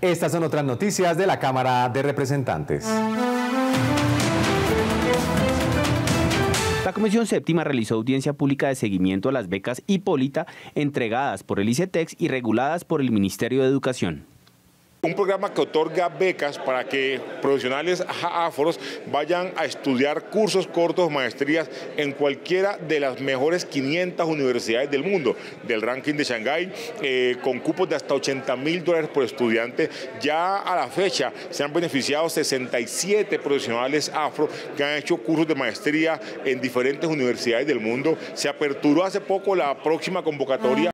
Estas son otras noticias de la Cámara de Representantes. La Comisión Séptima realizó audiencia pública de seguimiento a las becas Hipólita entregadas por el ICETEX y reguladas por el Ministerio de Educación. Un programa que otorga becas para que profesionales afros vayan a estudiar cursos cortos, maestrías en cualquiera de las mejores 500 universidades del mundo, del ranking de Shanghái, con cupos de hasta $80.000 por estudiante. Ya a la fecha se han beneficiado 67 profesionales afro que han hecho cursos de maestría en diferentes universidades del mundo. Se aperturó hace poco la próxima convocatoria.